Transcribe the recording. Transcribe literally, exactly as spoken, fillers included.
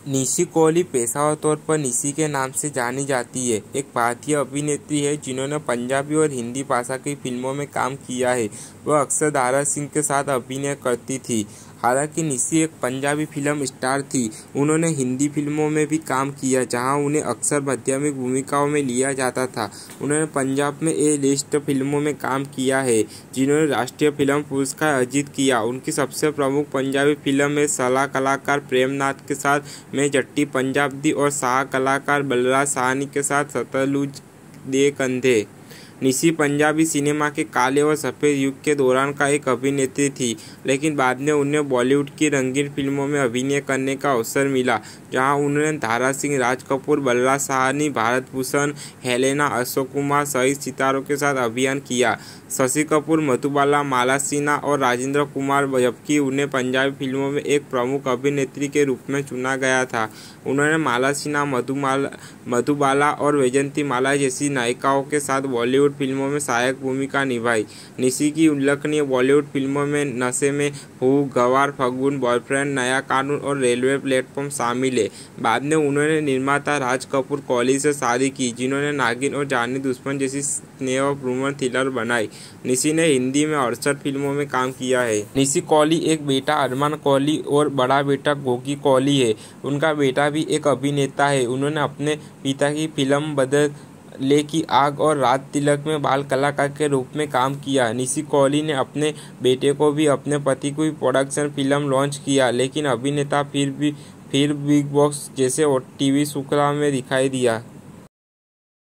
निशी कोहली पेशेवर तौर पर निशी के नाम से जानी जाती है। एक भारतीय अभिनेत्री है जिन्होंने पंजाबी और हिंदी भाषा की फिल्मों में काम किया है। वह अक्सर दारा सिंह के साथ अभिनय करती थी। हालांकि निशी एक पंजाबी फिल्म स्टार थी, उन्होंने हिंदी फिल्मों में भी काम किया जहां उन्हें अक्सर माध्यमिक भूमिकाओं में लिया जाता था। उन्होंने पंजाब में ए लिस्ट फिल्मों में काम किया है जिन्होंने राष्ट्रीय फिल्म पुरस्कार अर्जित किया। उनकी सबसे प्रमुख पंजाबी फिल्म है सलाह कलाकार प्रेमनाथ के साथ मैं जट्टी पंजाबी और सह कलाकार बलराज साहनी के साथ सतलुज दे कंधे। निशी पंजाबी सिनेमा के काले और सफ़ेद युग के दौरान का एक अभिनेत्री थी, लेकिन बाद में उन्हें बॉलीवुड की रंगीन फिल्मों में अभिनय करने का अवसर मिला जहां उन्होंने दारा सिंह, राज कपूर, बलराज साहनी, भारत भूषण, हेलेना, अशोक कुमार सहित सितारों के साथ अभिनय किया। शशि कपूर, मधुबाला, माला सिन्हा और राजेंद्र कुमार, जबकि उन्हें पंजाबी फिल्मों में एक प्रमुख अभिनेत्री के रूप में चुना गया था। उन्होंने माला सिन्हा, मधुमाला मधुबाला और वैजयंती माला जैसी नायिकाओं के साथ बॉलीवुड फिल्मों में सहायक भूमिका निभाई। निशी की उल्लेखनीय बॉलीवुड फिल्मों में नशे में हूँ, गवार, फगुन, बॉयफ्रेंड, नया कानून और रेलवे प्लेटफॉर्म शामिल है। बाद में उन्होंने निर्माता राज कपूर कोहली से शादी की, जिन्होंने नागिन और जानी दुश्मन जैसी स्नेहपूर्ण थ्रिलर बनाई। निशी ने हिंदी में अड़सठ फिल्मों में काम किया है। निशी कोहली एक बेटा अरमान कोहली और बड़ा बेटा गोगी कोहली है। उनका बेटा भी एक अभिनेता है। उन्होंने अपने पिता की फिल्म बदले की आग और राज तिलक में बाल कलाकार के रूप में काम किया। निशी कोहली ने अपने बेटे को भी अपने पति की प्रोडक्शन फिल्म लॉन्च किया, लेकिन अभिनेता फिर भी फिर बिग बॉस जैसे टीवी श्रृंखला में दिखाई दिया।